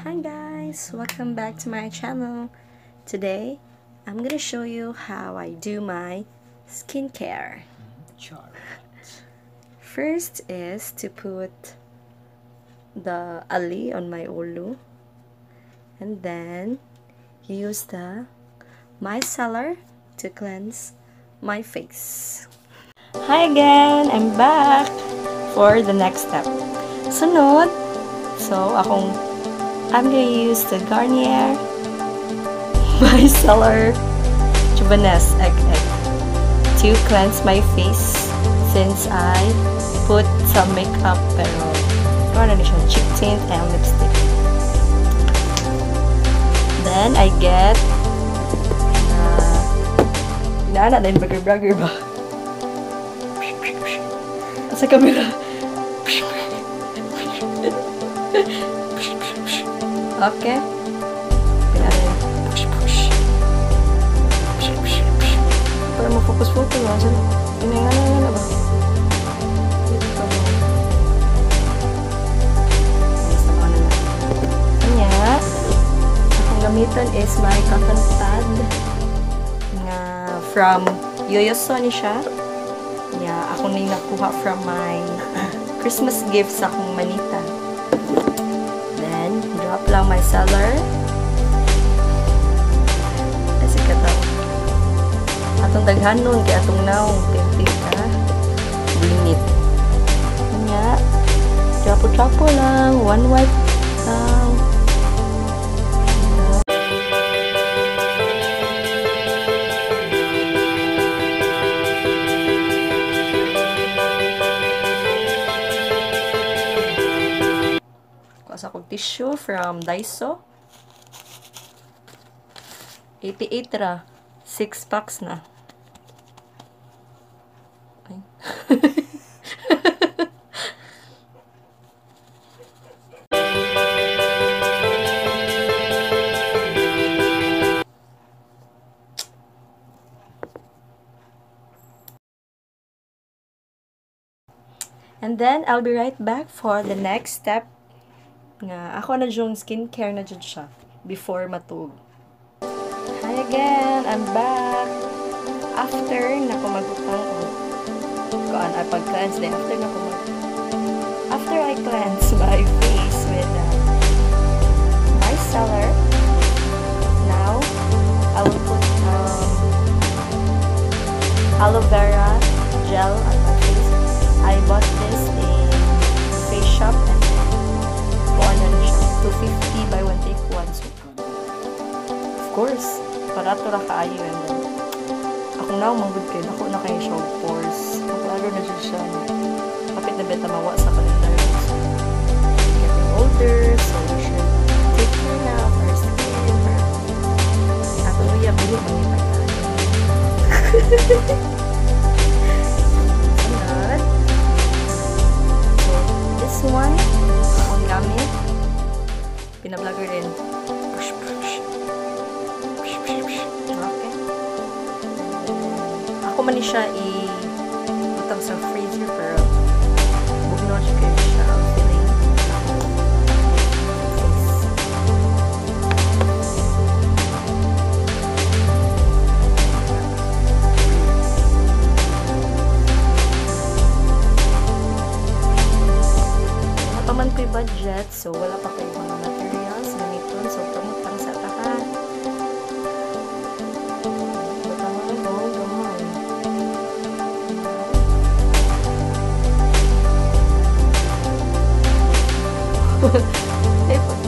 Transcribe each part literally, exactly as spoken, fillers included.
Hi guys, welcome back to my channel. Today, I'm gonna show you how I do my skincare. First is to put the ali on my ulo, and then use the micellar to cleanse my face. Hi again, I'm back for the next step. Sunod, so akong I'm gonna use the Garnier Micellar Juvenesce Egg Egg to cleanse my face since I put some makeup pero ano na siya, cheek tint and lipstick. Then I get uh, inaana din bagger-bagger ba? Sa camera. Okay. Pinaanin. Push, push. Push, push, push. Para ma-focus-focus ba? Saan? Pinangalan na ba? Dito pa ba? Basta ko na na. Kanya, akong gamitan is my cotton pad nga from Yoyoso ni siya. Yeah, ako na yung nakuha from my Christmas gift sa akong manita. Then, drop lang my cellar. Kasi kataw. Atong daghan nun, kaya atong naong tintik ka. Blinit. Kanya, drapo-drapo lang. One wipe lang. Sa akong tissue from Daiso. eighty-eight ra. six packs na. Ay. And then, I'll be right back for the next step. Nga, ako na yung skincare na dyan siya before matug. Hi again! I'm back! After na ko magbutang o kuan ay pag-cleanse din. After na ko mag After I cleanse my face with uh, micellar, now I will put um, aloe vera gel on my face. I bought this in Face Shop and two fifty by one take one. So, of course, parato ra kaayo yun. Ako na, manggod kayo. Ako na kayo siya, of course. Maklaro na siya siya. Kapit na beta mawa sa calendar. So, getting older, so we should take care na of our skin. Ako nuya, bili mga ipagkain. Sunod. So, this one, akong gamit. Pina-vlogger din. Push, push. Push, push, push. Okay. Ako man siya i-butang sa freezer pero bugno siya kayo siya feeling face. Wala pa man ko'y budget so wala pa kayo mga materials gamiton so promote pang sa tahan. Bataman o gamay. Ay po.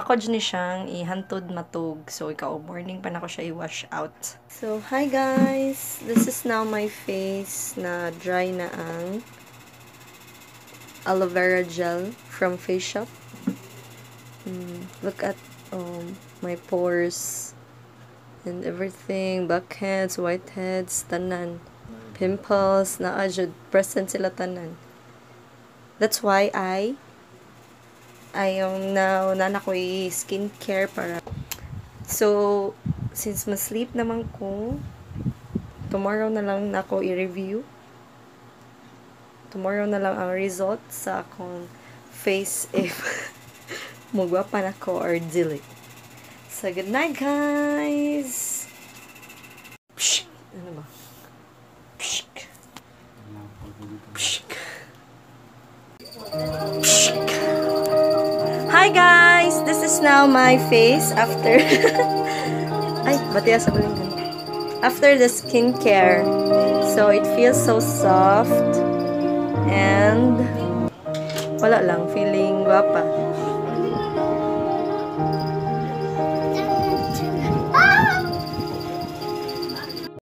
ako dyan ni siyang ihantod matug. So, ikaw, morning pa na ko siya i-wash out. So, hi guys! This is now my face na dry na ang aloe vera gel from Face Shop. Mm, look at um, my pores and everything. Blackheads, whiteheads, tanan. Pimples, naajud. Present sila tanan. That's why I ayong now nana ko skincare para. So, since ma-sleep naman ko, tomorrow na lang nako i-review. Tomorrow na lang ang result sa akong face if mugwapa na ko or dili. So, good night guys! Pshh! Ano ba? Pshh! Pshh! Pshh! Hi guys! This is now my face after ay, batiya sa balinggan. After the skincare. So, it feels so soft and wala lang, feeling guwapa.